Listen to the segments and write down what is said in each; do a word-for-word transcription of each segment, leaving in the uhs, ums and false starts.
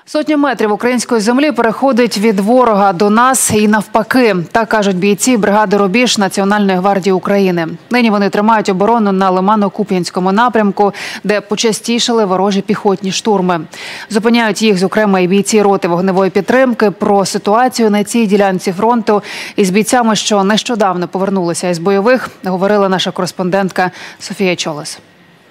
Сотня метрів української землі переходить від ворога до нас і навпаки. Так кажуть бійці бригади «Рубіж» Національної гвардії України. Нині вони тримають оборону на Лимано-Куп'янському напрямку, де почастішали ворожі піхотні штурми. Зупиняють їх, зокрема, і бійці роти вогневої підтримки. Про ситуацію на цій ділянці фронту із бійцями, що нещодавно повернулися із бойових, говорила наша кореспондентка Софія Чолос.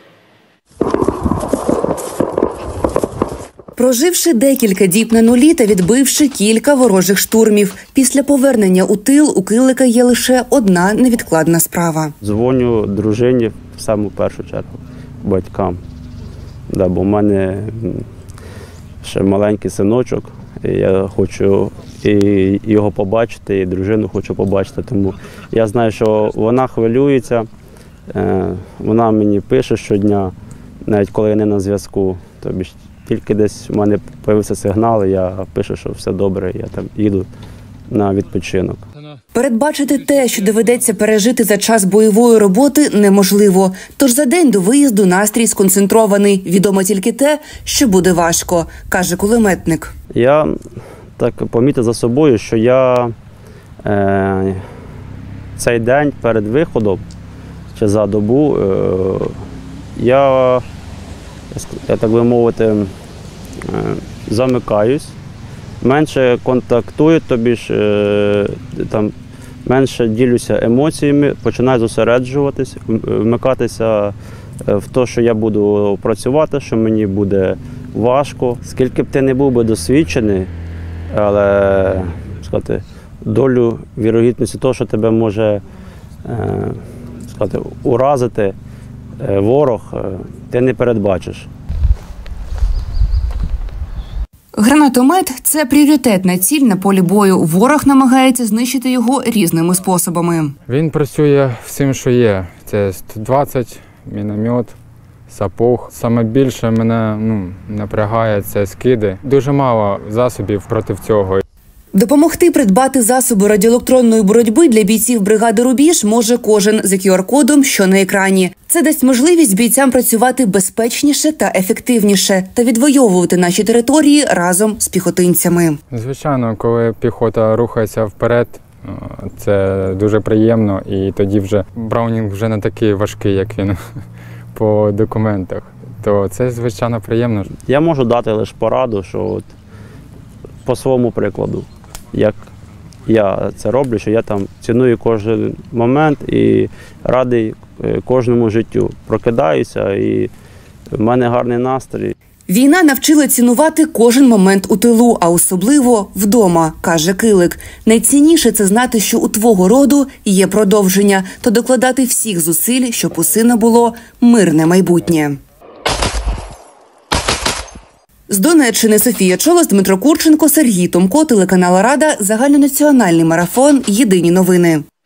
Проживши декілька діб на нулі та відбивши кілька ворожих штурмів, після повернення у тил у Килика є лише одна невідкладна справа. Дзвоню дружині в саму першу чергу, батькам. Да, бо в мене ще маленький синочок, і я хочу і його побачити, і дружину хочу побачити. Тому я знаю, що вона хвилюється, вона мені пише щодня, навіть коли я не на зв'язку. Тобі тільки десь в мене з'явився сигнал, я пишу, що все добре, я там їду на відпочинок. Передбачити те, що доведеться пережити за час бойової роботи, неможливо. Тож за день до виїзду настрій сконцентрований. Відомо тільки те, що буде важко, каже кулеметник. Я так помітив за собою, що я е, цей день перед виходом, чи за добу, е, я... я, так би мовити, замикаюсь, менше контактую, тобі ж там менше ділюся емоціями, починаю зосереджуватись, вмикатися в те, що я буду працювати, що мені буде важко. Скільки б ти не був би досвідчений, але сказати, долю вірогідності того, що тебе може сказати, уразити ворог, ти не передбачиш. Гранатомет – це пріоритетна ціль на полі бою. Ворог намагається знищити його різними способами. Він працює всім, що є. Це сто двадцять, міномет, сапог. Саме більше мене ну, напрягає – це скиди. Дуже мало засобів проти цього. Допомогти придбати засоби радіоелектронної боротьби для бійців бригади «Рубіж» може кожен за ку ар кодом, що на екрані. Це дасть можливість бійцям працювати безпечніше та ефективніше та відвоювати наші території разом з піхотинцями. Звичайно, коли піхота рухається вперед, це дуже приємно. І тоді вже Браунінг вже не такий важкий, як він по документах. То це, звичайно, приємно. Я можу дати лише пораду, що от по своєму прикладу, як я це роблю, що я там ціную кожен момент і радий кожному життю. Прокидаюся і в мене гарний настрій. Війна навчила цінувати кожен момент у тилу, а особливо вдома, каже Килик. Найцінніше – це знати, що у твого роду є продовження, то докладати всіх зусиль, щоб у сина було мирне майбутнє. З Донеччини Софія Чолос, Дмитро Курченко, Сергій Томко, телеканал «Рада», загальнонаціональний марафон «Єдині новини».